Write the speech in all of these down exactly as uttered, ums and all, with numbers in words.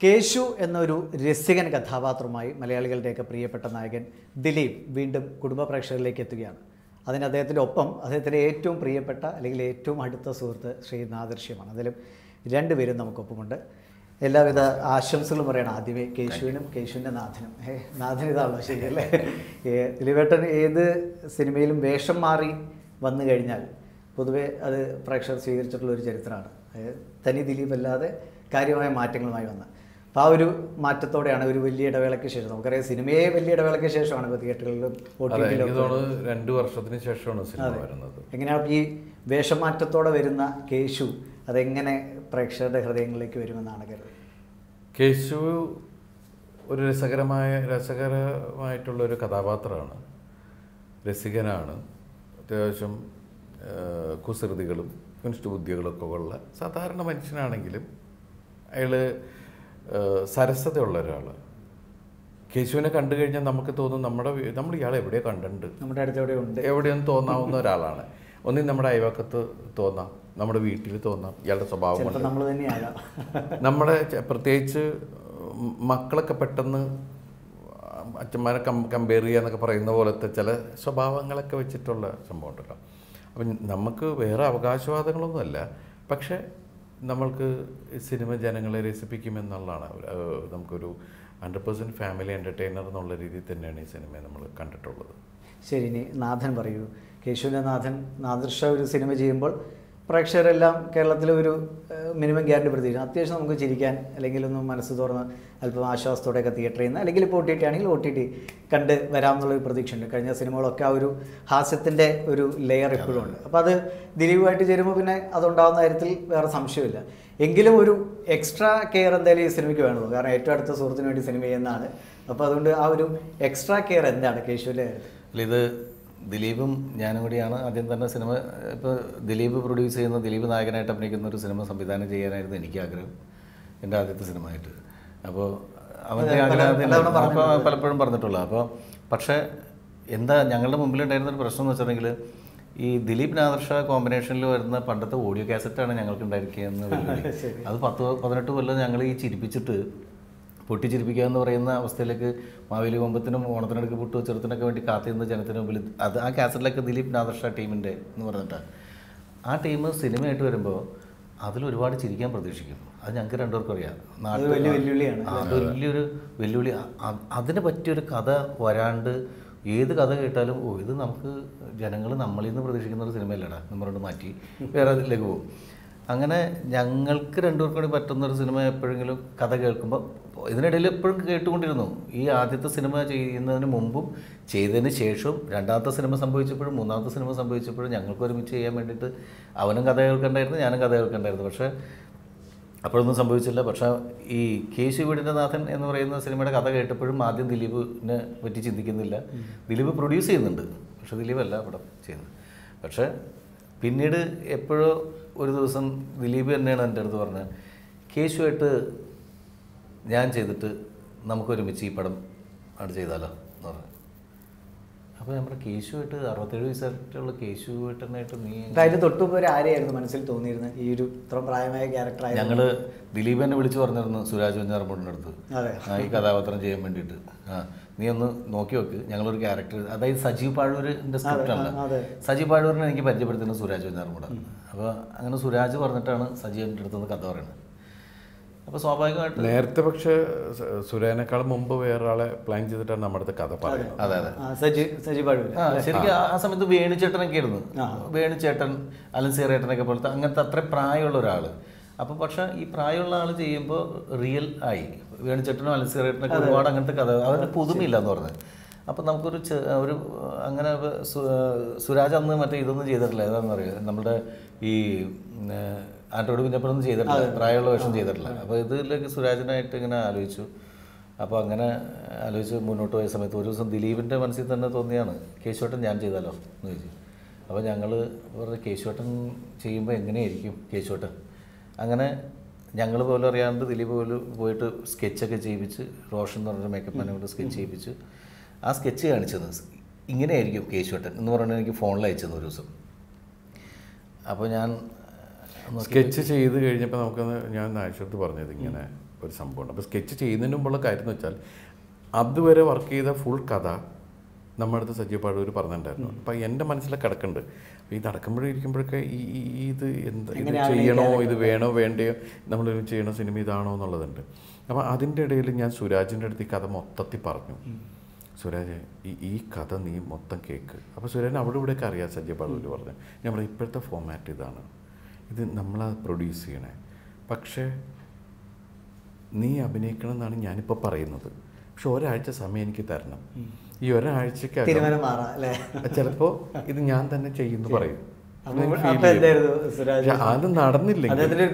കേശു എന്നൊരു രസികൻ കഥാപാത്രമായി മലയാളികളുടെയൊക്കെ പ്രിയപ്പെട്ട നായകൻ ദിലീപ് വീണ്ടും കുടുംബ പ്രേക്ഷകരിലേക്ക് എത്തുകയാണ്. അതിന് അദ്ദേഹത്തിൻ്റെ ഒപ്പം അദ്ദേഹത്തിൻ്റെ ഏറ്റവും പ്രിയപ്പെട്ട അല്ലെങ്കിൽ ഏറ്റവും അടുത്ത സുഹൃത്ത് ശ്രീ നാദൃശ്യമാണ്. അതിലും രണ്ടുപേരും നമുക്കൊപ്പമുണ്ട്. എല്ലാവിധ ആശംസകളും പറയണം ആദ്യമേ കേശുവിനും കേശുവിൻ്റെ നാഥനും. ഏ നാഥൻ ഇതാണല്ലോ ശരിയല്ലേ? ദിലീപേട്ടൻ ഏത് സിനിമയിലും വേഷം മാറി വന്നു കഴിഞ്ഞാൽ പൊതുവെ അത് പ്രേക്ഷകർ സ്വീകരിച്ചിട്ടുള്ള ഒരു ചരിത്രമാണ്. തനി ദിലീപ് അല്ലാതെ കാര്യമായ മാറ്റങ്ങളുമായി വന്ന അപ്പോൾ ആ ഒരു മാറ്റത്തോടെയാണ് ഒരു വലിയ ഇടവേളയ്ക്ക് ശേഷം, നമുക്കറിയാം സിനിമയെ വലിയ ഇടവേളയ്ക്ക് ശേഷമാണ് ഇപ്പോൾ തിയേറ്ററുകളിലും ഒ ടി ടിയിലും രണ്ട് വർഷത്തിന് ശേഷമാണ് സിനിമ വരുന്നത്. എങ്ങനെയാണ് ഈ വേഷമാറ്റത്തോടെ വരുന്ന കേശു അതെങ്ങനെ പ്രേക്ഷകരുടെ ഹൃദയങ്ങളിലേക്ക് വരുമെന്നാണ് കരുതുന്നത്? കേശു ഒരു രസകരമായ രസകരമായിട്ടുള്ളൊരു കഥാപാത്രമാണ്. രസികനാണ്, അത്യാവശ്യം കുസൃതികളും കുനിഷ്ഠബുദ്ധികളൊക്കെ ഉള്ള സാധാരണ മനുഷ്യനാണെങ്കിലും അയാൾ സരസതയുള്ള ഒരാൾ. കേശുവിനെ കണ്ടു കഴിഞ്ഞാൽ നമുക്ക് തോന്നും നമ്മുടെ നമ്മൾ ഇയാളെ എവിടെയോ കണ്ടിട്ടുണ്ട്, നമ്മുടെ അടുത്ത് എവിടെയോ ഉണ്ട് എവിടെയൊന്നും തോന്നാവുന്ന ഒരാളാണ്. ഒന്നും നമ്മുടെ അയൽവക്കത്ത് തോന്നാം, നമ്മുടെ വീട്ടിൽ തോന്നാം. ഇയാളുടെ സ്വഭാവം കൊണ്ട് നമ്മൾ തന്നെയാകാം. നമ്മുടെ പ്രത്യേകിച്ച് മക്കളൊക്കെ പെട്ടെന്ന് അച്ഛന്മാരെ കം കമ്പയർ ചെയ്യുക എന്നൊക്കെ പറയുന്ന പോലത്തെ ചില സ്വഭാവങ്ങളൊക്കെ വെച്ചിട്ടുള്ള സംഭവം ഉണ്ടല്ലോ. അപ്പം നമുക്ക് വേറെ അവകാശവാദങ്ങളൊന്നുമല്ല, പക്ഷേ നമ്മൾക്ക് സിനിമ ജനങ്ങളെ രസിപ്പിക്കുമെന്നുള്ളതാണ്. നമുക്കൊരു ഹൺഡ്രഡ് പെർസെൻറ്റ് ഫാമിലി എൻ്റർടൈനർ എന്നുള്ള രീതിയിൽ തന്നെയാണ് ഈ സിനിമയെ നമ്മൾ കണ്ടിട്ടുള്ളത്. ശരി, ഇനി നാഥൻ പറയൂ. കേശുവിൻ്റെ നാഥൻ നാദൃശ ഒരു സിനിമ ചെയ്യുമ്പോൾ പ്രേക്ഷകരെല്ലാം കേരളത്തിലെ ഒരു മിനിമം ഗ്യാരണ്ടി പ്രതീക്ഷിക്കും. അത്യാവശ്യം നമുക്ക് ചിരിക്കാൻ അല്ലെങ്കിൽ ഒന്ന് മനസ്സ് തുറന്ന് അല്പം ആശ്വാസത്തോടെയൊക്കെ തിയേറ്ററിൽ നിന്ന് അല്ലെങ്കിൽ ഇപ്പോൾ ഒ ടി ടി ആണെങ്കിൽ ഒ ടി ടി കണ്ട് വരാമെന്നുള്ളൊരു പ്രതീക്ഷയുണ്ട്. കഴിഞ്ഞ സിനിമകളൊക്കെ ആ ഒരു ഹാസ്യത്തിൻ്റെ ഒരു ലെയർ എപ്പോഴും ഉണ്ട്. അപ്പോൾ അത് ദിലീപുമായിട്ട് ചേരുമ്പോൾ പിന്നെ അതുണ്ടാകുന്ന കാര്യത്തിൽ വേറെ സംശയമില്ല. എങ്കിലും ഒരു എക്സ്ട്രാ കെയർ എന്തായാലും ഈ സിനിമയ്ക്ക് വേണമല്ലോ, കാരണം ഏറ്റവും അടുത്ത സുഹൃത്തിന് വേണ്ടി സിനിമ ചെയ്യുന്നതാണ്. അപ്പോൾ അതുകൊണ്ട് ആ ഒരു എക്സ്ട്രാ കെയർ എന്താണ് കേശുവിൻ്റെ കാര്യത്തിൽ? ഇത് ദിലീപും ഞാനും കൂടിയാണ് ആദ്യം തന്നെ സിനിമ, ഇപ്പോൾ ദിലീപ് പ്രൊഡ്യൂസ് ചെയ്യുന്ന, ദിലീപ് നായകനായിട്ട് അഭിനയിക്കുന്ന ഒരു സിനിമ സംവിധാനം ചെയ്യാനായിരുന്നു എനിക്ക് ആഗ്രഹം, എൻ്റെ ആദ്യത്തെ സിനിമയായിട്ട്. അപ്പോൾ അവൻ്റെ ആഗ്രഹം അപ്പോൾ പലപ്പോഴും പറഞ്ഞിട്ടുള്ള. അപ്പോൾ പക്ഷേ എന്താ ഞങ്ങളുടെ മുമ്പിലുണ്ടായിരുന്നൊരു പ്രശ്നം എന്ന് വെച്ചിട്ടുണ്ടെങ്കിൽ ഈ ദിലീപ് നാദൃശ കോമ്പിനേഷനിൽ വരുന്ന പണ്ടത്തെ ഓഡിയോ കാസറ്റാണ് ഞങ്ങൾക്ക് ഉണ്ടായിരിക്കുകയെന്ന് വെല്ലുവിളി. അത് പത്ത് പതിനെട്ട് കൊല്ലം ഞങ്ങൾ ഈ ചിരിപ്പിച്ചിട്ട് പൊട്ടിച്ചിരിപ്പിക്കുക എന്ന് പറയുന്ന അവസ്ഥയിലേക്ക് മാവേലി കൊമ്പത്തിനും ഓണത്തിനടുക്ക് പുട്ടു ചെറുത്തിനൊക്കെ വേണ്ടി കാത്തിരുന്ന ജനത്തിന് മുമ്പിൽ അത് ആ കാസറ്റിലൊക്കെ ദിലീപ് നാദൃശ ടീമിൻ്റെ എന്ന് പറഞ്ഞിട്ടാണ്. ആ ടീം സിനിമയായിട്ട് വരുമ്പോൾ അതിലൊരുപാട് ചിരിക്കാൻ പ്രതീക്ഷിക്കും. അത് ഞങ്ങൾക്ക് രണ്ടുപേർക്കും അറിയാം. നാട്ടിൽ അത് വലിയൊരു വെല്ലുവിളി. അതിന് പറ്റിയൊരു കഥ വരാണ്ട് ഏത് കഥ കേട്ടാലും ഓ ഇത് നമുക്ക് ജനങ്ങൾ നമ്മളിൽ നിന്ന് പ്രതീക്ഷിക്കുന്ന ഒരു സിനിമയല്ലടാ നമ്മളോട് മാറ്റി വേറെ അതിലേക്ക് പോകും. അങ്ങനെ ഞങ്ങൾക്ക് രണ്ടുപേർക്കും കൂടി പറ്റുന്നൊരു സിനിമ എപ്പോഴെങ്കിലും കഥ കേൾക്കുമ്പോൾ ഇതിനിടയിൽ എപ്പോഴും കേട്ടുകൊണ്ടിരുന്നു. ഈ ആദ്യത്തെ സിനിമ ചെയ്യുന്നതിന് മുമ്പും ചെയ്തതിന് ശേഷവും രണ്ടാമത്തെ സിനിമ സംഭവിച്ചപ്പോഴും മൂന്നാമത്തെ സിനിമ സംഭവിച്ചപ്പോഴും ഞങ്ങൾക്ക് ഒരുമിച്ച് ചെയ്യാൻ വേണ്ടിയിട്ട് അവനും കഥ കേൾക്കണ്ടായിരുന്നു, ഞാനും കഥ കേൾക്കണ്ടായിരുന്നു. പക്ഷേ അപ്പോഴൊന്നും സംഭവിച്ചില്ല. പക്ഷേ ഈ കേശു വീടിൻ്റെ നാഥൻ എന്ന് പറയുന്ന സിനിമയുടെ കഥ കേട്ടപ്പോഴും ആദ്യം ദിലീപിനെ പറ്റി ചിന്തിക്കുന്നില്ല. ദിലീപ് പ്രൊഡ്യൂസ് ചെയ്യുന്നുണ്ട്, പക്ഷേ ദിലീപല്ല അവിടെ ചെയ്യുന്നത്. പക്ഷേ പിന്നീട് എപ്പോഴോ ഒരു ദിവസം ദിലീപ് തന്നെയാണ് എൻ്റെ അടുത്ത് പറഞ്ഞത്, കേശുവായിട്ട് ഞാൻ ചെയ്തിട്ട് നമുക്കൊരുമിച്ച് ഈ പടം അവിടെ ചെയ്താലോ എന്ന് പറഞ്ഞു. അപ്പോൾ നമ്മുടെ കേശുവായിട്ട് അറുപത്തേഴ് വയസ്സായിട്ടുള്ള കേശുവായിട്ടനായിട്ട് നീ അതിന് തൊട്ടുമ്പോൾ ഒരു ആരെയായിരുന്നു മനസ്സിൽ തോന്നിയിരുന്നത് ഈ ഒരു ഇത്ര പ്രായമായ ക്യാരക്ടറായി? ഞങ്ങൾ ദിലീപ് എന്നെ വിളിച്ച് പറഞ്ഞിരുന്നു സുരാജ് വെഞ്ഞാറമ്മൂടിൻ്റെ അടുത്ത് ഈ കഥാപാത്രം ചെയ്യാൻ വേണ്ടിയിട്ട്. ആ നീ ഒന്ന് നോക്കി വെക്ക്, ഞങ്ങളൊരു ക്യാരക്ടർ, അതായത് സജീവ് പാഴൂരിൻ്റെ സ്ക്രിപ്റ്റാണല്ലോ. സജീവ് പാഴൂരിനെ എനിക്ക് പരിചയപ്പെടുത്തുന്നത് സുരാജ് വെഞ്ഞാറമ്മൂടാണ്. അപ്പോൾ അങ്ങനെ സുരാജ് പറഞ്ഞിട്ടാണ് സജീവിൻ്റെ അടുത്തുനിന്ന് കഥ പറയുന്നത്. അപ്പോൾ സ്വാഭാവികമായിട്ട് നേരത്തെ പക്ഷേ സുരേനേക്കാൾ മുമ്പ് വേറൊരാളെ പ്ലാൻ ചെയ്തിട്ടാണ് നമ്മുടെ അടുത്ത് കഥ പറയുന്നത്. അതെ അതെ സജീവ് പാഴൂർ. ആ ശരിക്കും ആ സമയത്ത് വേണുചേട്ടനൊക്കെ ആയിരുന്നു. വേണുചേട്ടൻ, അലൻസിയറേട്ടനൊക്കെ പോലത്തെ അങ്ങനത്തെ അത്ര പ്രായമുള്ള ഒരാൾ. അപ്പോൾ പക്ഷേ ഈ പ്രായമുള്ള ആൾ ചെയ്യുമ്പോൾ റിയൽ ആയി. വേണുചേട്ടനും അലൻസിയറേട്ടനൊക്കെ ഒരുപാട് അങ്ങനത്തെ കഥ, അവരുടെ പുതുമയില്ല എന്ന് പറഞ്ഞത്. അപ്പം നമുക്കൊരു ഒരു അങ്ങനെ സുരാജ് അന്ന് മറ്റേ ഇതൊന്നും ചെയ്തിട്ടില്ല. ഏതാണെന്ന് അറിയാം, നമ്മുടെ ഈ ആൻഡ്രോയിഡ് കുഞ്ഞപ്പനൊന്നും ചെയ്തിട്ടില്ല, പ്രായമുള്ള വേഷം ചെയ്തിട്ടില്ല. അപ്പോൾ ഇതിലേക്ക് സുരാജിനായിട്ട് ഇങ്ങനെ ആലോചിച്ചു. അപ്പോൾ അങ്ങനെ ആലോചിച്ച് മുന്നോട്ട് പോയ സമയത്ത് ഒരു ദിവസം ദിലീപിൻ്റെ മനസ്സിൽ തന്നെ തോന്നിയാണ് കേശുവേട്ടൻ ഞാൻ ചെയ്താലോ എന്ന് ചോദിച്ചു. അപ്പോൾ ഞങ്ങൾ പറഞ്ഞ കേശുവേട്ടൻ ചെയ്യുമ്പോൾ എങ്ങനെയായിരിക്കും കേശുവേട്ടൻ. അങ്ങനെ ഞങ്ങൾ പോലും അറിയാണ്ട് ദിലീപ് പോലും പോയിട്ട് സ്കെച്ചൊക്കെ ചെയ്യിപ്പിച്ച്, റോഷൻ എന്ന് പറഞ്ഞൊരു മേക്കപ്പ് മാനെ കൊണ്ട് സ്കെച്ച് ചെയ്യിപ്പിച്ച് ആ സ്കെച്ച് കാണിച്ചത് ഇങ്ങനെയായിരിക്കും കേശുവേട്ടൻ എന്ന് പറഞ്ഞാൽ എനിക്ക് ഫോണിൽ അയച്ചത് ഒരു ദിവസം. അപ്പോൾ ഞാൻ സ്കെച്ച് ചെയ്ത് കഴിഞ്ഞപ്പോൾ നമുക്കൊന്ന് ഞാൻ ആഴ്ചത്ത് പറഞ്ഞത് ഇങ്ങനെ ഒരു സംഭവമുണ്ട്. അപ്പോൾ സ്കെച്ച് ചെയ്യുന്നതിന് മുമ്പുള്ള കാര്യം എന്ന് വെച്ചാൽ അതുവരെ വർക്ക് ചെയ്ത ഫുൾ കഥ നമ്മുടെ അടുത്ത് സജീവ് പാടൂർ പറഞ്ഞിട്ടുണ്ടായിരുന്നു. അപ്പോൾ എൻ്റെ മനസ്സിലെ കിടക്കുന്നുണ്ട്. അപ്പോൾ ഈ നടക്കുമ്പോഴേ ഇരിക്കുമ്പോഴൊക്കെ ഈ ഈ ഇത് എന്താ ഇത് ചെയ്യണോ, ഇത് വേണോ വേണ്ടയോ, നമ്മൾ ചെയ്യണ സിനിമ ഇതാണോ എന്നുള്ളതുണ്ട്. അപ്പോൾ അതിൻ്റെ ഇടയിൽ ഞാൻ സുരാജിൻ്റെ അടുത്ത് ഈ കഥ മൊത്തത്തിൽ പറഞ്ഞു. സുരാജ് ഈ ഈ കഥ നീ മൊത്തം കേൾക്ക്. അപ്പോൾ സുരാജിന് അവിടെ ഇവിടെയൊക്കെ അറിയാം സജീവ് പാടൂർ പറഞ്ഞു. ഞാൻ പറഞ്ഞു ഇപ്പോഴത്തെ ഫോമാറ്റ് ഇതാണ്, ഇത് നമ്മളത് പ്രൊഡ്യൂസ് ചെയ്യണേ, പക്ഷേ നീ അഭിനയിക്കണം എന്നാണ് ഞാനിപ്പോൾ പറയുന്നത്. പക്ഷെ ഒരാഴ്ച സമയം എനിക്ക് തരണം. ഈ ഒരാഴ്ചക്ക് ചിലപ്പോൾ ഇത് ഞാൻ തന്നെ ചെയ്യുന്നു പറയും. അത് നടന്നില്ലെങ്കിൽ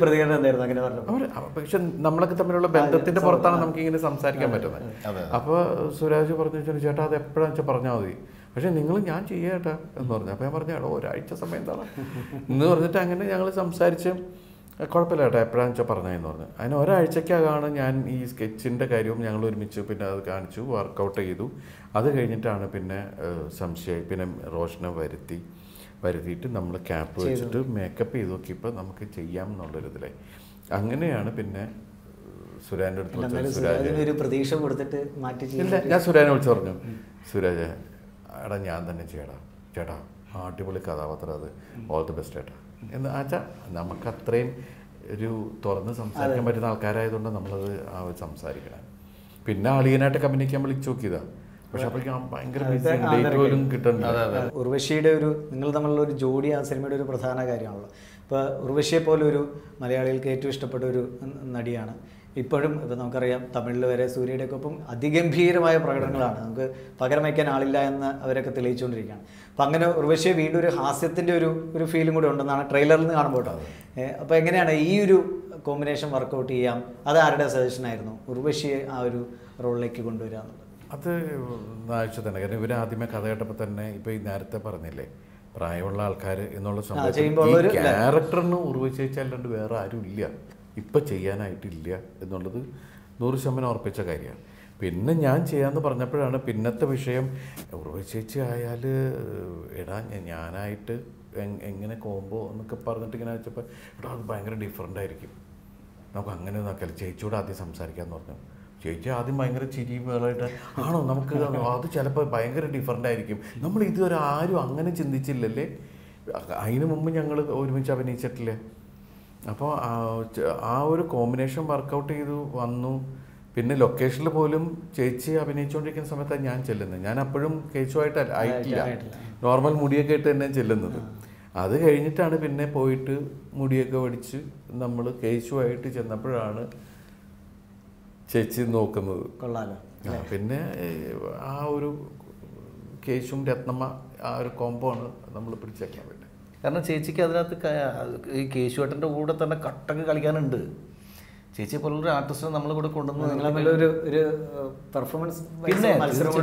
പക്ഷെ നമ്മളൊക്കെ തമ്മിലുള്ള ബന്ധത്തിന്റെ പുറത്താണ് നമുക്ക് ഇങ്ങനെ സംസാരിക്കാൻ പറ്റുന്നത്. അപ്പോൾ സുരാജ് പറഞ്ഞു ചേട്ടാ അത് എപ്പോഴാണെന്ന് വെച്ചാൽ പറഞ്ഞാൽ മതി, പക്ഷെ നിങ്ങൾ ഞാൻ ചെയ്യാട്ടാ എന്ന് പറഞ്ഞു. അപ്പോൾ ഞാൻ പറഞ്ഞു എടോ ഒരാഴ്ച സമയം എന്താണ് എന്ന് പറഞ്ഞിട്ട് അങ്ങനെ ഞങ്ങൾ സംസാരിച്ച് കുഴപ്പമില്ല ഏട്ടാ എപ്പോഴാണെന്ന് വെച്ചാൽ പറഞ്ഞതെന്ന് പറഞ്ഞു. അതിന് ഒരാഴ്ചക്കകമാണ് ഞാൻ ഈ സ്കെച്ചിൻ്റെ കാര്യവും ഞങ്ങൾ ഒരുമിച്ച് പിന്നെ അത് കാണിച്ചു, വർക്കൗട്ട് ചെയ്തു. അത് കഴിഞ്ഞിട്ടാണ് പിന്നെ സംശയം പിന്നെ റോഷനെ വരുത്തി വരുത്തിയിട്ട് നമ്മൾ ക്യാപ്പ് വെച്ചിട്ട് മേക്കപ്പ് ചെയ്ത് നോക്കിയപ്പോൾ നമുക്ക് ചെയ്യാം എന്നുള്ളൊരിതിലായി. അങ്ങനെയാണ് പിന്നെ സുരാജിൻ്റെ അടുത്ത് വിളിച്ചത്. സുരാജ് പ്രതീക്ഷ കൊടുത്തിട്ട് മാറ്റി ഇല്ല, ഞാൻ സുരാജിനെ വിളിച്ച് പറഞ്ഞു സുരാജ് എടാ ഞാൻ തന്നെ ചെയ്യടാ ചേട്ടാ, അടിപൊളി കഥാപാത്രം, അത് ഓൾ ദി ബെസ്റ്റ് ചേട്ടാ എന്ന് വെച്ചാൽ നമുക്ക് അത്രയും ഒരു തുറന്ന് സംസാരിക്കാൻ പറ്റുന്ന ആൾക്കാരായതുകൊണ്ട് നമ്മളത് ആ സംസാരിക്കണം. പിന്നെ അളിയനായിട്ട് അഭിനയിക്കാൻ വിളിച്ചു നോക്കിയതാ, പക്ഷെ അപ്പോഴേക്കും ഭയങ്കര ഡേറ്റ് പോലും കിട്ടുന്നുണ്ട്. ഉർവശിയുടെ ഒരു നിങ്ങൾ തമ്മിലുള്ള ഒരു ജോഡി ആ സിനിമയുടെ ഒരു പ്രധാന കാര്യമാണല്ലോ. ഇപ്പോൾ ഉർവശിയെ പോലെ ഒരു മലയാളികൾക്ക് ഏറ്റവും ഇഷ്ടപ്പെട്ട ഒരു നടിയാണ്. ഇപ്പോഴും ഇപ്പോൾ നമുക്കറിയാം തമിഴിൽ വരെ സൂര്യയുടെയൊക്കെ ഒപ്പം അതിഗംഭീരമായ പ്രകടനങ്ങളാണ്, നമുക്ക് പകരം വയ്ക്കാൻ ആളില്ല എന്ന് അവരൊക്കെ തെളിയിച്ചുകൊണ്ടിരിക്കുകയാണ്. അപ്പം അങ്ങനെ ഉർവശിയെ വീണ്ടും ഒരു ഹാസ്യത്തിൻ്റെ ഒരു ഒരു ഫീലും കൂടി ഉണ്ടെന്നാണ് ട്രെയിലറിൽ നിന്ന് കാണുമ്പോൾ കേട്ടോ. അപ്പോൾ എങ്ങനെയാണ് ഈ ഒരു കോമ്പിനേഷൻ വർക്കൗട്ട് ചെയ്യാം? അത് ആരുടെ സജഷനായിരുന്നു ഉർവശിയെ ആ ഒരു റോളിലേക്ക് കൊണ്ടുവരിക എന്നുള്ളത്? അത് ആഴ്ച തന്നെ, കാരണം ഇവർ ആദ്യമേ കഥ കേട്ടപ്പോൾ തന്നെ ഇപ്പോൾ ഈ നേരത്തെ പറഞ്ഞില്ലേ പ്രായമുള്ള ആൾക്കാർ എന്നുള്ള സംഭവം ക്യാരക്ടറിന് ഉറവിച്ചല്ലാണ്ട് വേറെ ആരും ഇല്ല ഇപ്പം ചെയ്യാനായിട്ടില്ല എന്നുള്ളത് നൂറ് ശതമാനം ഉറപ്പിച്ച കാര്യമാണ്. പിന്നെ ഞാൻ ചെയ്യാമെന്ന് പറഞ്ഞപ്പോഴാണ് പിന്നത്തെ വിഷയം ഉറവിച്ചേച്ചി ആയാൽ എടാ ഞാനായിട്ട് എങ്ങനെ കോമ്പോ എന്നൊക്കെ പറഞ്ഞിട്ട് ഇങ്ങനെ വെച്ചപ്പോൾ എടാ അത് ഭയങ്കര ഡിഫറൻ്റ് ആയിരിക്കും, നമുക്ക് അങ്ങനെ നോക്കിയാൽ ചേച്ചിയോട് ആദ്യം സംസാരിക്കാമെന്ന് പറഞ്ഞു. ചേച്ചി ആദ്യം ഭയങ്കര ചിരി വേളായിട്ട് ആണോ നമുക്ക് അത് ചിലപ്പോൾ ഭയങ്കര ഡിഫറൻ്റ് ആയിരിക്കും, നമ്മൾ ഇതുവരെ ആരും അങ്ങനെ ചിന്തിച്ചില്ലല്ലേ, അതിന് മുമ്പ് ഞങ്ങൾ ഒരുമിച്ച് അഭിനയിച്ചിട്ടില്ല. അപ്പോൾ ആ ഒരു കോമ്പിനേഷൻ വർക്കൗട്ട് ചെയ്തു വന്നു. പിന്നെ ലൊക്കേഷനിൽ പോലും ചേച്ചി അഭിനയിച്ചുകൊണ്ടിരിക്കുന്ന സമയത്താണ് ഞാൻ ചെല്ലുന്നത്. ഞാൻ അപ്പോഴും കേശുമായിട്ട് ആയിട്ടില്ല, നോർമൽ മുടിയൊക്കെ ഇട്ട് തന്നെ ചെല്ലുന്നത്. അത് കഴിഞ്ഞിട്ടാണ് പിന്നെ പോയിട്ട് മുടിയൊക്കെ പഠിച്ച് നമ്മൾ കേശുമായിട്ട് ചെന്നപ്പോഴാണ് ചേച്ചി നോക്കുന്നത്. കൊള്ളാലോ. പിന്നെ ആ ഒരു കേശും രത്നമ്മ ആ ഒരു കോംബോ ആണ് നമ്മൾ പിടിച്ചേക്കാൻ പറ്റുന്നത്. കാരണം ചേച്ചിക്ക് അതിനകത്ത് ഈ കേശുവേട്ടൻ്റെ കൂടെ തന്നെ കട്ടൊക്കെ കളിക്കാനുണ്ട്. ചേച്ചി പോലൊരു ആർട്ടിസ്റ്റിനെ നമ്മൾ കൂടെ കൊണ്ടുവന്ന് പെർഫോമൻസ് പിന്നെ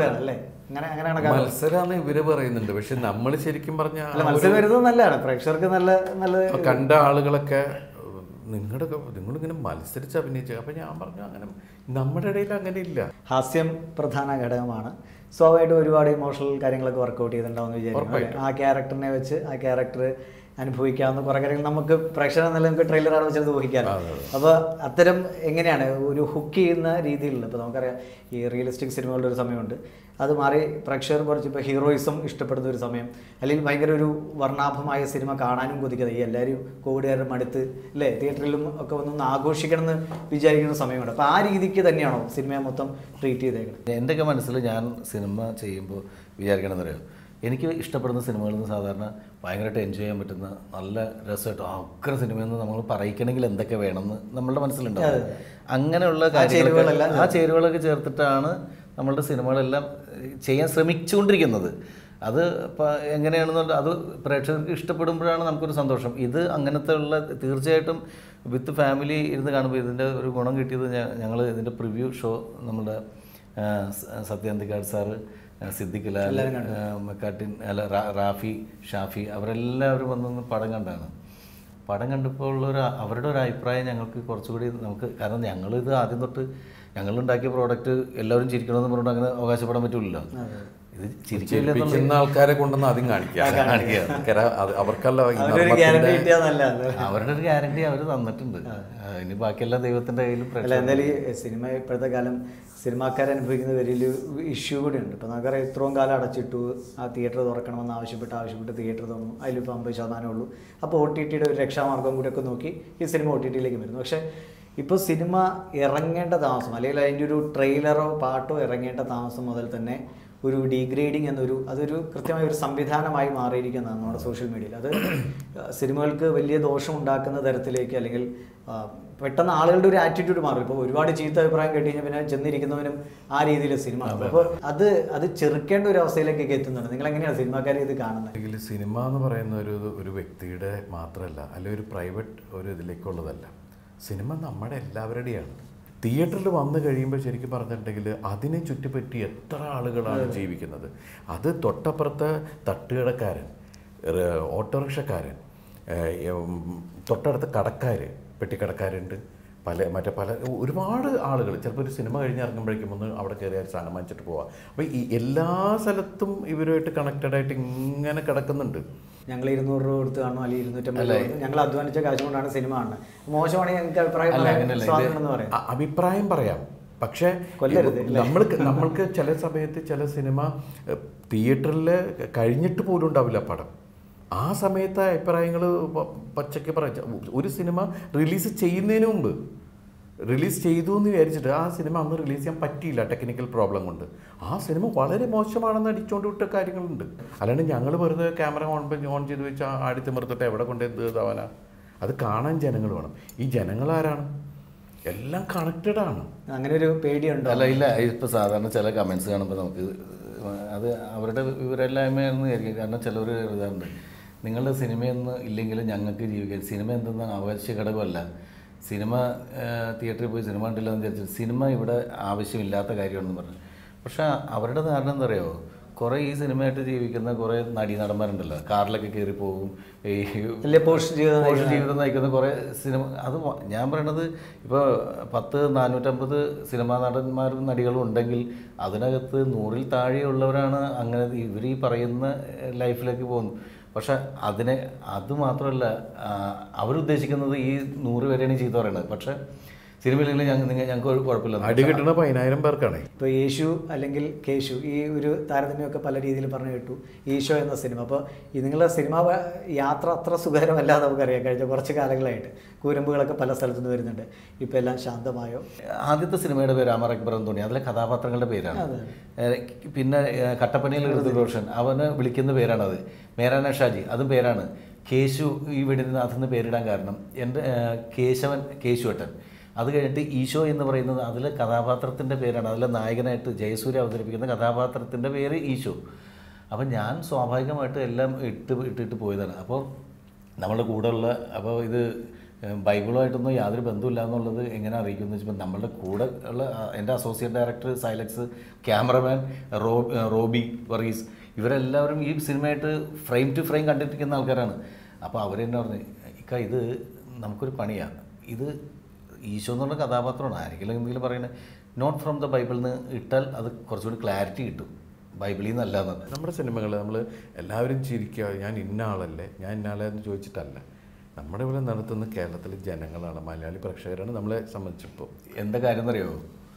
മത്സരമാണ് ഇവര് പറയുന്നുണ്ട്. പക്ഷെ നമ്മൾ ശരിക്കും പറഞ്ഞാൽ മത്സരം വരുന്നത് നല്ലതാണ്, പ്രേക്ഷകർക്ക് നല്ല നല്ല കണ്ട ആളുകളൊക്കെ നിങ്ങളുടെ നിങ്ങളിങ്ങനെ മത്സരിച്ച് അഭിനയിച്ചു. അപ്പം ഞാൻ പറഞ്ഞു അങ്ങനെ നമ്മുടെ ഇടയിൽ അങ്ങനെ ഇല്ല. ഹാസ്യം പ്രധാന ഘടകമാണ്. സ്വാഭാവികമായിട്ടും ഒരുപാട് ഇമോഷണൽ കാര്യങ്ങളൊക്കെ വർക്കൗട്ട് ചെയ്തിട്ടുണ്ടാവുമെന്ന് വിചാരിക്കുന്നു. ആ ക്യാരക്ടറിനെ വെച്ച് ആ ക്യാരക്ടർ അനുഭവിക്കാവുന്ന കുറേ കാര്യങ്ങൾ നമുക്ക് പ്രേക്ഷകർ നല്ല നമുക്ക് ട്രെയിലറാണ് വെച്ചത് ഊഹിക്കാമല്ലോ. അപ്പോൾ അത്തരം എങ്ങനെയാണ് ഒരു ഹുക്ക് ചെയ്യുന്ന രീതിയിലുള്ള, ഇപ്പോൾ നമുക്കറിയാം ഈ റിയലിസ്റ്റിക് സിനിമകളുടെ ഒരു സമയമുണ്ട്, അത് മാറി പ്രേക്ഷകർ കുറച്ച് ഇപ്പോൾ ഹീറോയിസം ഇഷ്ടപ്പെടുന്ന ഒരു സമയം, അല്ലെങ്കിൽ ഭയങ്കര ഒരു വർണ്ണാഭമായ സിനിമ കാണാനും കൊതിക്കുന്നത് ഈ എല്ലാവരും കോവിഡുകാരുടെ അടുത്ത് അല്ലേ തിയേറ്ററിലും ഒക്കെ ഒന്നൊന്ന് ആഘോഷിക്കണം എന്ന് വിചാരിക്കുന്ന സമയമുണ്ട്. അപ്പോൾ ആ രീതിക്ക് തന്നെയാണോ സിനിമയെ മൊത്തം ട്രീറ്റ് ചെയ്തേക്കുന്നത്? എൻ്റെയൊക്കെ മനസ്സിൽ ഞാൻ സിനിമ ചെയ്യുമ്പോൾ വിചാരിക്കണമെന്ന് അറിയാം, എനിക്ക് ഇഷ്ടപ്പെടുന്ന സിനിമകളിൽ നിന്ന് സാധാരണ ഭയങ്കരമായിട്ട് എൻജോയ് ചെയ്യാൻ പറ്റുന്ന നല്ല രസമായിട്ട് ആ ഉഗ്ര സിനിമയെന്ന് നമ്മൾ പറയിക്കണമെങ്കിൽ എന്തൊക്കെ വേണമെന്ന് നമ്മളുടെ മനസ്സിലുണ്ടാവും. അങ്ങനെയുള്ള കാര്യങ്ങളൊക്കെ ആ ചേരുവകളൊക്കെ ചേർത്തിട്ടാണ് നമ്മളുടെ സിനിമകളെല്ലാം ചെയ്യാൻ ശ്രമിച്ചുകൊണ്ടിരിക്കുന്നത്. അത് ഇപ്പോൾ എങ്ങനെയാണെന്നുള്ള അത് പ്രേക്ഷകർക്ക് ഇഷ്ടപ്പെടുമ്പോഴാണ് നമുക്കൊരു സന്തോഷം. ഇത് അങ്ങനത്തെ ഉള്ള തീർച്ചയായിട്ടും വിത്ത് ഫാമിലി ഇരുന്ന് കാണുമ്പോൾ ഇതിൻ്റെ ഒരു ഗുണം കിട്ടിയത് ഞങ്ങൾ ഇതിൻ്റെ പ്രിവ്യൂ ഷോ നമ്മുടെ സത്യാന്തിക്കാട് സാറ്, സിദ്ദിഖ് ലാൽ, മെക്കാട്ടിൻ അല്ല റാഫി, ഷാഫി അവരെല്ലാവരും വന്നൊന്ന് പടം കണ്ടാണ്. പടം കണ്ടപ്പോൾ ഉള്ളൊരു അവരുടെ ഒരു അഭിപ്രായം ഞങ്ങൾക്ക് കുറച്ചുകൂടി നമുക്ക്, കാരണം ഞങ്ങളിത് ആദ്യം തൊട്ട് ഞങ്ങളുണ്ടാക്കിയ പ്രോഡക്റ്റ് എല്ലാവരും ചിരിക്കണമെന്ന് പറഞ്ഞിട്ട് അങ്ങനെ അവകാശപ്പെടാൻ പറ്റില്ലല്ലോ. ഇത് ചിരിക്കില്ല ചിരിപ്പിക്കുന്ന ആൾക്കാരെ കൊണ്ടൊന്ന് ആദ്യം കാണിക്കുക. അവർക്കല്ല ഈ അവരൊരു ഗ്യാരണ്ടി കിട്ടിയാന്നല്ല. അവരുടെ ഒരു ഗ്യാരണ്ടി അവർ തന്നിട്ടുണ്ട്. ഇനി ബാക്കിയെല്ലാം ദൈവത്തിൻ്റെ കയ്യിലും. അല്ല, എന്തായാലും ഈ സിനിമ ഇപ്പോഴത്തെ കാലം സിനിമാക്കാർ അനുഭവിക്കുന്ന വലിയൊരു ഇഷ്യൂ കൂടിയുണ്ട്. ഇപ്പോൾ നമുക്കറിയാം, ഇത്രയും കാലം അടച്ചിട്ടു, ആ തിയേറ്റർ തുറക്കണമെന്ന് ആവശ്യപ്പെട്ട് ആവശ്യപ്പെട്ട് തിയേറ്റർ തുറന്നു, അതിലിപ്പോൾ അമ്പത് ശതമാനമേ ഉള്ളൂ. അപ്പോൾ ഒ ടി ടിയുടെ ഒരു രക്ഷാമാർഗം കൂടിയൊക്കെ നോക്കി ഈ സിനിമ ഒ ടി ടിയിലേക്ക് വരുന്നു. പക്ഷേ ഇപ്പോൾ സിനിമ ഇറങ്ങേണ്ട താമസം, അല്ലെങ്കിൽ അതിൻ്റെ ഒരു ട്രെയിലറോ പാട്ടോ ഇറങ്ങേണ്ട താമസം മുതൽ തന്നെ ഒരു ഡീഗ്രേഡിങ് എന്നൊരു അതൊരു കൃത്യമായ ഒരു സംവിധാനമായി മാറിയിരിക്കുന്നതാണ് നമ്മുടെ സോഷ്യൽ മീഡിയയിൽ. അത് സിനിമകൾക്ക് വലിയ ദോഷം ഉണ്ടാക്കുന്ന തരത്തിലേക്ക്, അല്ലെങ്കിൽ പെട്ടെന്ന് ആളുകളുടെ ഒരു ആറ്റിറ്റ്യൂഡ് മാറും. ഇപ്പോൾ ഒരുപാട് ചീത്ത അഭിപ്രായം കേട്ട് കഴിഞ്ഞാൽ പിന്നെ ചെന്നിരിക്കുന്നവനും ആ രീതിയിൽ സിനിമ. അപ്പോൾ അത് അത് ചെറുക്കേണ്ട ഒരു അവസ്ഥയിലേക്കൊക്കെ എത്തുന്നുണ്ട്. നിങ്ങൾ എങ്ങനെയാണ് സിനിമാക്കാരെ ഇത് കാണുന്നത്? സിനിമ എന്ന് പറയുന്ന ഒരു ഒരു വ്യക്തിയുടെ മാത്രമല്ല, അല്ലെങ്കിൽ ഒരു പ്രൈവറ്റ് ഒരു ഇതിലേക്കുള്ളതല്ല. സിനിമ നമ്മുടെ എല്ലാവരുടെയാണ്. തിയേറ്ററിൽ വന്നു കഴിയുമ്പോൾ ശരിക്കും പറഞ്ഞിട്ടുണ്ടെങ്കിൽ അതിനെ ചുറ്റിപ്പറ്റി എത്ര ആളുകളാണ് ജീവിക്കുന്നത്. അത് തൊട്ടപ്പുറത്തെ തട്ടുകടക്കാരൻ, ഓട്ടോറിക്ഷക്കാരൻ, തൊട്ടടുത്ത കടക്കാർ, പെട്ടിക്കടക്കാരുണ്ട്, പല മറ്റേ പല ഒരുപാട് ആളുകൾ ചിലപ്പോൾ ഒരു സിനിമ കഴിഞ്ഞ് ഇറങ്ങുമ്പോഴേക്കും ഒന്ന് അവിടെ കയറി ഒരു സാധനം വാങ്ങിച്ചിട്ട് പോവാം. അപ്പോൾ ഈ എല്ലാ സ്ഥലത്തും ഇവരുമായിട്ട് കണക്റ്റഡ് ആയിട്ട് ഇങ്ങനെ കിടക്കുന്നുണ്ട്. ഞങ്ങൾ ഇരുന്നൂറ് രൂപ കൊടുത്ത് കാണും, അല്ലെങ്കിൽ ഇരുന്നൂറ്റമ്പത് രൂപ ഞങ്ങൾ അധ്വാനിച്ച കാശ് കൊണ്ടാണ് സിനിമ കാണുന്നത്. മോശമാണെങ്കിൽ ഞങ്ങൾക്ക് അഭിപ്രായം പറയാം, അഭിപ്രായം പറയാം. പക്ഷേ നമ്മൾക്ക് നമ്മൾക്ക് ചില സമയത്ത് ചില സിനിമ തിയേറ്ററിൽ കഴിഞ്ഞിട്ട് പോലും ഉണ്ടാവില്ല പടം. ആ സമയത്ത് അഭിപ്രായങ്ങൾ പച്ചയ്ക്ക് പറയാം. ഒരു സിനിമ റിലീസ് ചെയ്യുന്നതിന് മുമ്പ് റിലീസ് ചെയ്തു എന്ന് വിചാരിച്ചിട്ട് ആ സിനിമ അന്ന് റിലീസ് ചെയ്യാൻ പറ്റിയില്ല, ടെക്നിക്കൽ പ്രോബ്ലം കൊണ്ട്. ആ സിനിമ വളരെ മോശമാണെന്ന് അടിച്ചുകൊണ്ട് വിട്ട കാര്യങ്ങളുണ്ട്. അല്ലാണ്ട് ഞങ്ങൾ വെറുതെ ക്യാമറ ഓൺ ഓൺ ചെയ്ത് വെച്ചാൽ ആടി തിമിർത്തിട്ട് എവിടെ കൊണ്ട് എന്ത് ഇതാവാനാ? അത് കാണാൻ ജനങ്ങൾ വേണം. ഈ ജനങ്ങൾ ആരാണ്? എല്ലാം കണക്റ്റഡ് ആണ്. അങ്ങനെ ഒരു പേടിയുണ്ടോ? അല്ല, ഇല്ല. ഇപ്പോൾ സാധാരണ ചില കമൻസ് കാണുമ്പോൾ നമുക്ക് അത് അവരുടെ വിവരമില്ലായ്മയെന്ന് വിചാരിക്കും. കാരണം ചിലവർ എഴുതാറുണ്ട്, നിങ്ങളുടെ സിനിമയൊന്നും ഇല്ലെങ്കിലും ഞങ്ങൾക്ക് ജീവിക്കാൻ. സിനിമ എന്തെന്നാണ് അവശ്യ ഘടകമല്ല. സിനിമ തിയേറ്ററിൽ പോയി സിനിമ കണ്ടില്ല എന്ന് വിചാരിച്ചു സിനിമ ഇവിടെ ആവശ്യമില്ലാത്ത കാര്യമാണെന്ന് പറഞ്ഞു. പക്ഷേ അവരുടെ ധാരണ എന്താ പറയുമോ, കുറേ ഈ സിനിമയായിട്ട് ജീവിക്കുന്ന കുറേ നടീനടന്മാരുണ്ടല്ലോ, കാറിലൊക്കെ കയറി പോകും, ഈ പോസ്റ്റ് ജീവിതം നയിക്കുന്ന കുറേ സിനിമ. അത് ഞാൻ പറയണത് ഇപ്പോൾ പത്ത് നാനൂറ്റമ്പത് സിനിമാ നടന്മാരും നടികളും ഉണ്ടെങ്കിൽ അതിനകത്ത് നൂറിൽ താഴെയുള്ളവരാണ് അങ്ങനെ ഇവർ ഈ പറയുന്ന ലൈഫിലേക്ക് പോകുന്നു. പക്ഷെ അതിനെ അതുമാത്രമല്ല, അവരുദ്ദേശിക്കുന്നത് ഈ നൂറ് പേരെയാണ് ചീത്ത പറയുന്നത്. പക്ഷേ സിനിമയിൽ ഞങ്ങൾ ഞങ്ങൾക്ക് ഒരു കുഴപ്പമില്ല. അടി കിട്ടുന്ന പതിനായിരം പേർക്കാണ്. ഇപ്പോൾ യേശു അല്ലെങ്കിൽ കേശു ഈ ഒരു താരതമ്യമൊക്കെ പല രീതിയിൽ പറഞ്ഞു കേട്ടു, ഈശോ എന്ന സിനിമ. അപ്പോൾ ഈ നിങ്ങളുടെ സിനിമ യാത്ര അത്ര സുഖകരമല്ല നമുക്കറിയാം. കഴിഞ്ഞ കുറച്ച് കാലങ്ങളായിട്ട് കൂരമ്പുകളൊക്കെ പല സ്ഥലത്തു നിന്ന് വരുന്നുണ്ട്. ഇപ്പോൾ എല്ലാം ശാന്തമായോ? ആദ്യത്തെ സിനിമയുടെ പേര് അമർ അക്ബർ എന്ന് തോന്നി, അതിലെ കഥാപാത്രങ്ങളുടെ പേരാണ്. പിന്നെ കട്ടപ്പനയിൽ ഋതുഭൂഷൺ അവന് വിളിക്കുന്ന പേരാണത്. മേരാന ഷാജി അതും പേരാണ്. കേശു ഈ വെടിനാഥെന്ന് പേരിടാൻ കാരണം എൻ്റെ കേശവൻ കേശുവേട്ടൻ. അത് കഴിഞ്ഞിട്ട് ഈശോ എന്ന് പറയുന്നത് അതിലെ കഥാപാത്രത്തിൻ്റെ പേരാണ്. അതിലെ നായകനായിട്ട് ജയസൂര്യ അവതരിപ്പിക്കുന്ന കഥാപാത്രത്തിൻ്റെ പേര് ഈശോ. അപ്പം ഞാൻ സ്വാഭാവികമായിട്ട് എല്ലാം ഇട്ട് ഇട്ടിട്ട് പോയതാണ്. അപ്പോൾ നമ്മളുടെ കൂടെയുള്ള അപ്പോൾ ഇത് ബൈബിളുമായിട്ടൊന്നും യാതൊരു ബന്ധമില്ല എന്നുള്ളത് എങ്ങനെ അറിയിക്കുമെന്ന് വെച്ചപ്പോൾ നമ്മളുടെ കൂടെ ഉള്ള എൻ്റെ അസോസിയേറ്റ് ഡയറക്ടർ സൈലക്സ്, ക്യാമറമാൻ റോ റോബി വർഗീസ്, ഇവരെല്ലാവരും ഈ സിനിമയായിട്ട് ഫ്രെയിം ടു ഫ്രെയിം കണ്ടിരിക്കുന്ന ആൾക്കാരാണ്. അപ്പോൾ അവരെന്നെ പറഞ്ഞു, ഇക്ക ഇത് നമുക്കൊരു പണിയാണ്, ഇത് ഈശോ എന്നുള്ള കഥാപാത്രമാണ്, ആരെങ്കിലും എന്തെങ്കിലും പറയുന്നത് നോട്ട് ഫ്രം ദ ബൈബിളിൽ നിന്ന് ഇട്ടാൽ അത് കുറച്ചുകൂടി ക്ലാരിറ്റി കിട്ടും, ബൈബിളിൽ നിന്നല്ല എന്നത്. നമ്മുടെ സിനിമകൾ നമ്മൾ എല്ലാവരും ചിരിക്കുക, ഞാൻ ഇന്ന ആളല്ലേ, ഞാൻ ഇന്ന ആളെ എന്ന് ചോദിച്ചിട്ടല്ല. നമ്മുടെ ഇവിടെ നടത്തുന്ന കേരളത്തിലെ ജനങ്ങളാണ്, മലയാളി പ്രേക്ഷകരാണ് നമ്മളെ സംബന്ധിച്ചിപ്പോൾ. എന്താ കാര്യം എന്നറിയോ,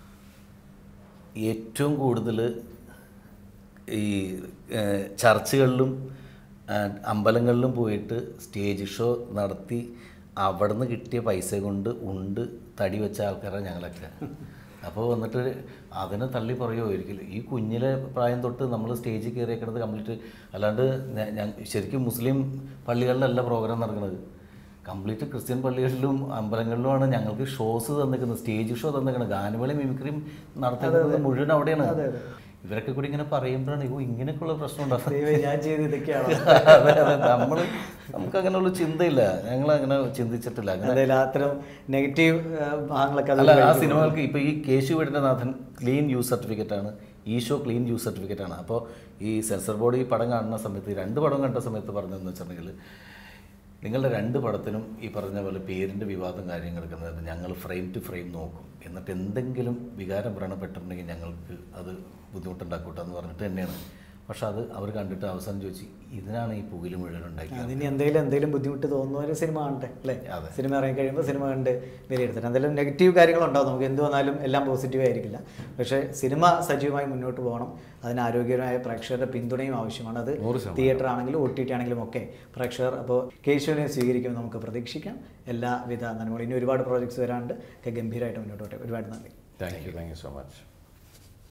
ഏറ്റവും കൂടുതൽ ഈ ചർച്ചുകളിലും അമ്പലങ്ങളിലും പോയിട്ട് സ്റ്റേജ് ഷോ നടത്തി അവിടെ നിന്ന് കിട്ടിയ പൈസ കൊണ്ട് ഉണ്ട് തടി വെച്ച ആൾക്കാരാണ് ഞങ്ങളൊക്കെ. അപ്പോൾ വന്നിട്ട് അതിനെ തള്ളി പറയുമോ ഒരിക്കലും. ഈ കുഞ്ഞിലെ പ്രായം തൊട്ട് നമ്മൾ സ്റ്റേജിൽ കയറിയേക്കണത് കംപ്ലീറ്റ്, അല്ലാണ്ട് ശരിക്കും മുസ്ലിം പള്ളികളിലല്ല പ്രോഗ്രാം നടക്കുന്നത്, കംപ്ലീറ്റ് ക്രിസ്ത്യൻ പള്ളികളിലും അമ്പലങ്ങളിലുമാണ് ഞങ്ങൾക്ക് ഷോസ് തന്നിരിക്കുന്നത്, സ്റ്റേജ് ഷോ തന്നിരിക്കുന്നത്. ഗാനമേളയും മിമിക്രിയും നടത്തുന്നത് മുഴുവൻ അവിടെയാണ്. ഇവരൊക്കെ കൂടി ഇങ്ങനെ പറയുമ്പോഴാണ് ഇവ ഇങ്ങനെയൊക്കെയുള്ള പ്രശ്നം ഉണ്ടാകുന്നത്. ഞാൻ ചെയ്ത് ഇതൊക്കെയാണ്. അതെ അതെ, നമ്മൾ നമുക്ക് അങ്ങനെയുള്ള ചിന്തയില്ല, ഞങ്ങൾ അങ്ങനെ ചിന്തിച്ചിട്ടില്ല. അങ്ങനെ അത്തരം നെഗറ്റീവ് ഭാഗങ്ങളൊക്കെ അല്ല. ആ സിനിമകൾക്ക് ഇപ്പോൾ ഈ കേശു വെടിനാഥൻ ക്ലീൻ യൂസ് സർട്ടിഫിക്കറ്റ് ആണ്, ഈശോ ക്ലീൻ യൂസ് സർട്ടിഫിക്കറ്റ് ആണ്. അപ്പോൾ ഈ സെൻസർ ബോർഡ് ഈ പടം കാണുന്ന സമയത്ത്, രണ്ട് പടം കണ്ട സമയത്ത് പറഞ്ഞതെന്ന് വെച്ചിട്ടുണ്ടെങ്കിൽ, നിങ്ങളുടെ രണ്ട് പടത്തിനും ഈ പറഞ്ഞ പോലെ പേരിൻ്റെ വിവാദം കാര്യങ്ങളെടുക്കുന്നത് ഞങ്ങൾ ഫ്രെയിം ടു ഫ്രെയിം നോക്കും, എന്നിട്ട് എന്തെങ്കിലും വികാരം വ്രണപ്പെട്ടിട്ടുണ്ടെങ്കിൽ ഞങ്ങൾക്ക് അത് ബുദ്ധിമുട്ടുണ്ടാക്കൂട്ടെ എന്ന് പറഞ്ഞിട്ട് തന്നെയാണ്. പക്ഷെ അത് അവർ കണ്ടിട്ട് അവസാനം ചോദിച്ചു ഇതിനാണ് ഈ പുകില് മുഴുവൻ ഉണ്ടാക്കിയത്. അതിന് എന്തെങ്കിലും എന്തെങ്കിലും ബുദ്ധിമുട്ട് തോന്നുന്ന ഒരു സിനിമ കാണട്ടെ അല്ലേ? സിനിമ ഇറങ്ങി കഴിയുമ്പോൾ സിനിമ കണ്ട് വിലയിരുത്തണം. എന്തെങ്കിലും നെഗറ്റീവ് കാര്യങ്ങളുണ്ടാവും, നമുക്ക് എന്ത് വന്നാലും എല്ലാം പോസിറ്റീവ് ആയിരിക്കില്ല. പക്ഷേ സിനിമ സജീവമായി മുന്നോട്ട് പോകണം, അതിന് ആരോഗ്യകരമായ പ്രേക്ഷകരുടെ പിന്തുണയും ആവശ്യമാണ്. അത് തിയേറ്റർ ആണെങ്കിലും ഒ ടി ടി ആണെങ്കിലും ഒക്കെ പ്രേക്ഷകർ അപ്പോൾ കേശുവിനെ സ്വീകരിക്കുമെന്ന് നമുക്ക് പ്രതീക്ഷിക്കാം. എല്ലാവിധ നന്മകളും. ഇനി ഒരുപാട് പ്രോജക്ട്സ് വരാണ്ട് ഒക്കെ ഗംഭീരമായിട്ട് മുന്നോട്ട് പോട്ടെ. ഒരുപാട് നന്ദി. Thank you thank you so much.